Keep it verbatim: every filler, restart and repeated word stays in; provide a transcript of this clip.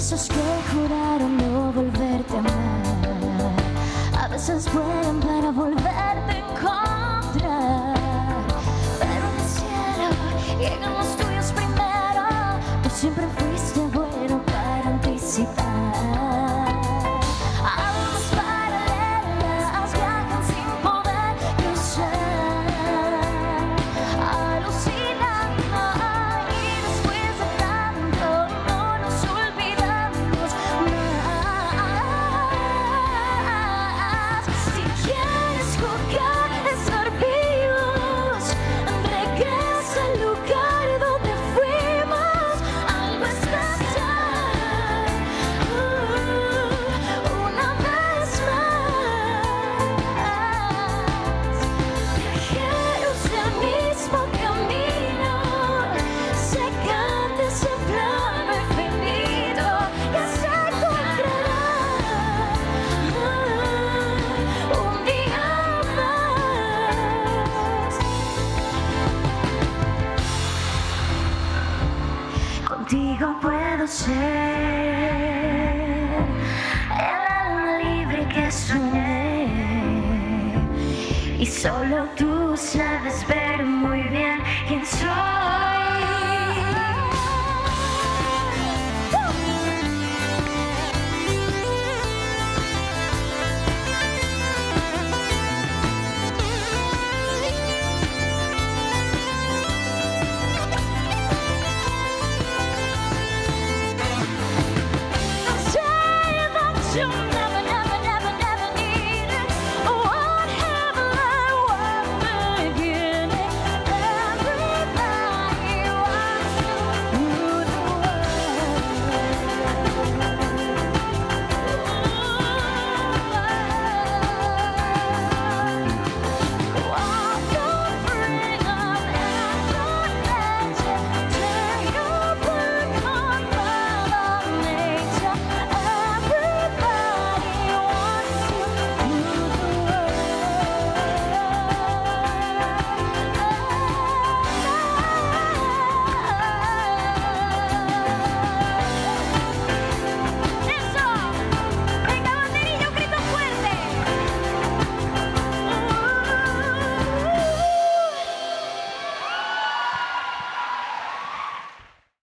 esos que juraron no volverte a amar, a veces vuelan para volverte a encontrar. Pero en el cielo llegan los tuyos primero. Tú siempre fuiste bueno para anticipar. Almas paralelas viajan sin poder cruzar, alucinando, y después de tanto no nos olvidamos más. Si quieres jugar a estar vivos, regresa al lugar donde fuimos. Algo es pensar uh, una vez más. Viajeros del mismo camino, secando ese plano infinito que se encontrará uh, un día más. Contigo puedo ser el alma libre que soñé, y solo tú sabes ver muy bien quién soy.